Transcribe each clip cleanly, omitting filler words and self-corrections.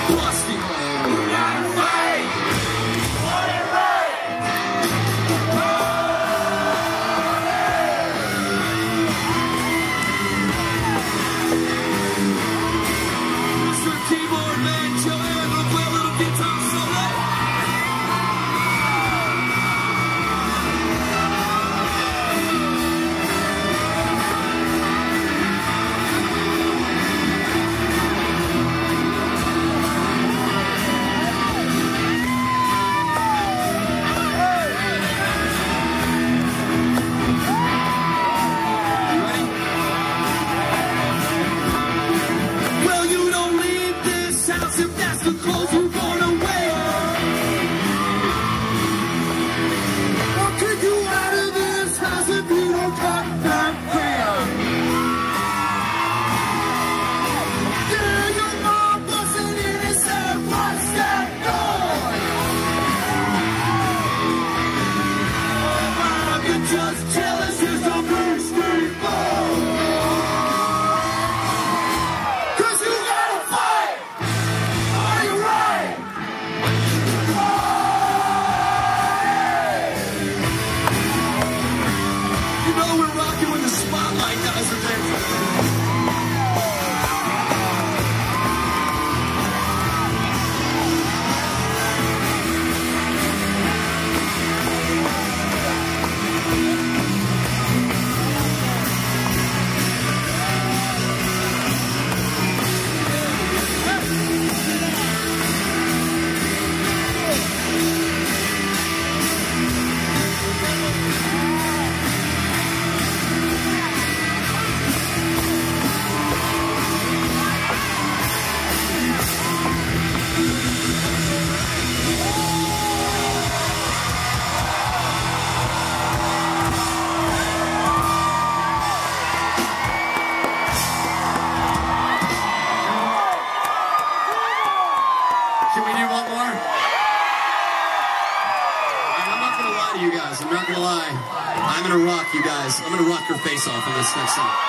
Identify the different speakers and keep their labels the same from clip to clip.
Speaker 1: I'm gonna rock you guys. I'm gonna rock your face off on this next song.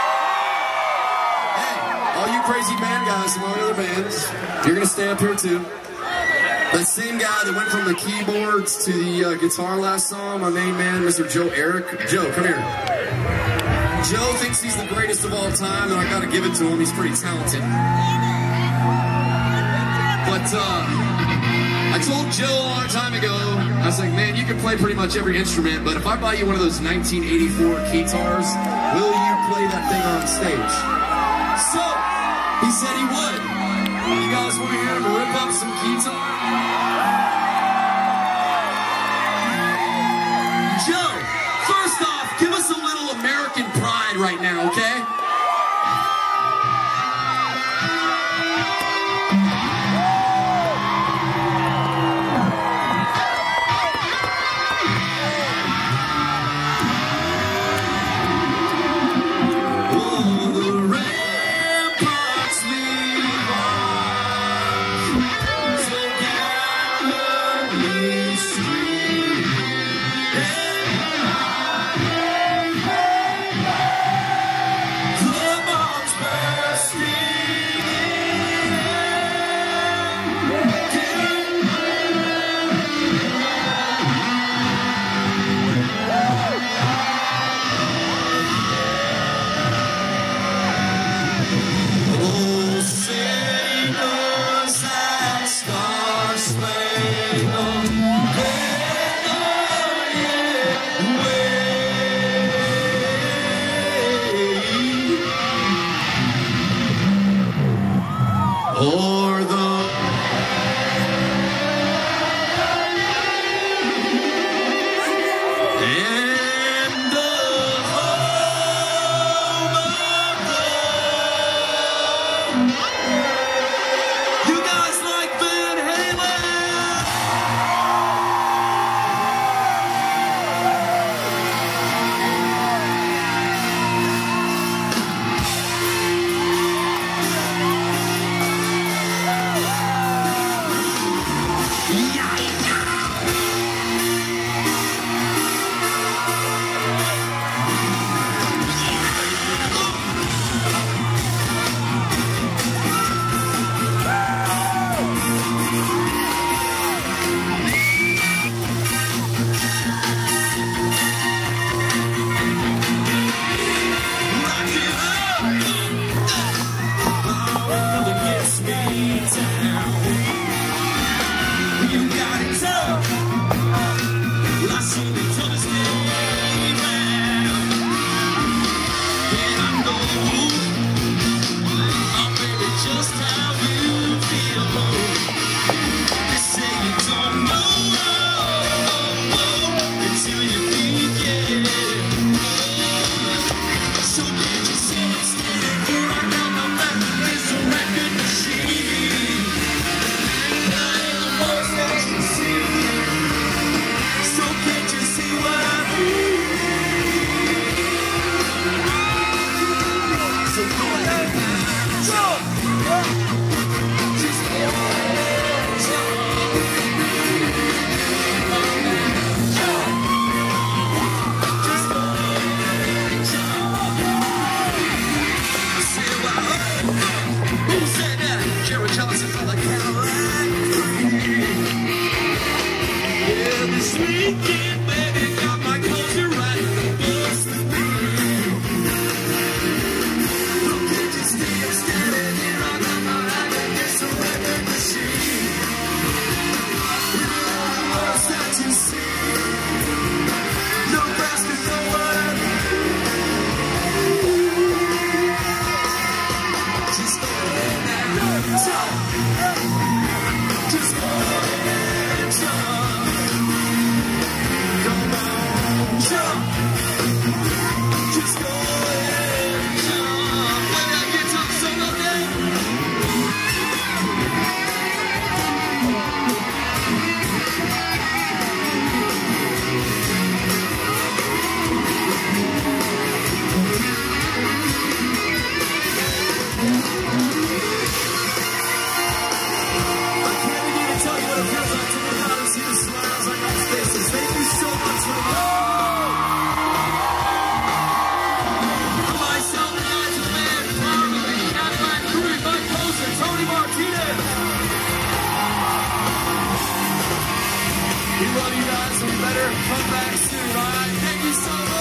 Speaker 1: Hey, all you crazy band guys from all the other bands, you're gonna stay up here too. That same guy that went from the keyboards to the guitar last song, my main man, Mr. Joe Eric. Joe, come here. Joe thinks he's the greatest of all time, and I gotta give it to him. He's pretty talented. But I told Joe a long time ago, I was like, man, you can play pretty much every instrument, but if I buy you one of those 1984 guitars, will you play that thing on stage? So, he said he would. You guys want to hear him rip up some guitar? Joe, first off, give us a little American pride right now, okay? weekend, baby, got my culture right. What's the thing? Look at you standing here, I got my eye against a record machine. What's that you see? No basket, no word. Just go ahead and jump. Just go ahead and jump. Come on, jump. Just go ahead and jump. Play that guitar solo again. Tell you what it feels like to look out and see the smiles on your faces. Thank you so much for myself and I to the man, Harmony, Cadillac Crew, Mike Poser, Tony Martinez. We love you guys, and we better come back soon, alright? Thank you so much.